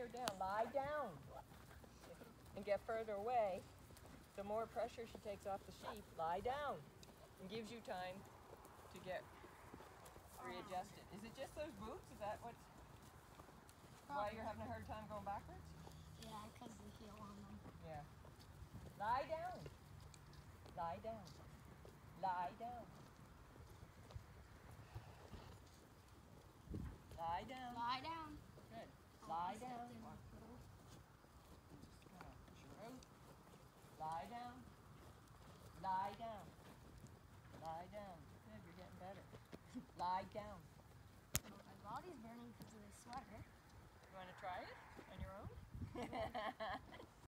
her down. Lie down. And get further away. The more pressure she takes off the sheep, lie down. And gives you time to get readjusted. Is it just those boots? Is that why you're having a hard time going backwards? Yeah, because the heel on them. Yeah. Lie down. Lie down. Lie down. Lie down. Lie down. Good. Lie down. Lie down. Lie down. Lie down. Good, you're getting better. Lie down. My body's burning because of this sweater. You want to try it on your own?